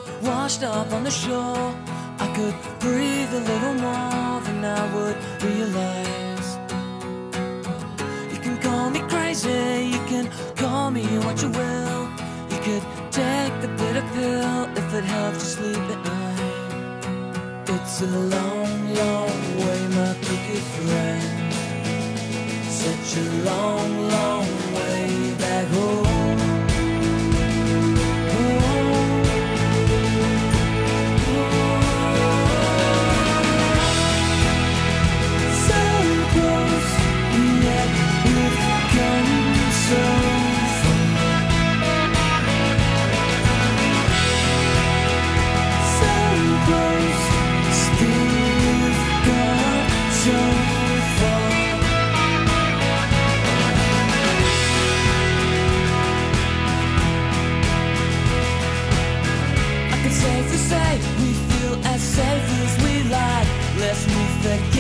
washed up on the shore, I could breathe a little more than I would realize. You can call me crazy, you can call me what you will. You could take the bitter pill if it helps you sleep at night. It's a long, long way, my crooked friend. Such a long, long way back home. So close, yet we've come so far. So close, still we've got so far. Safe to say, we feel as safe as we like. Let's move back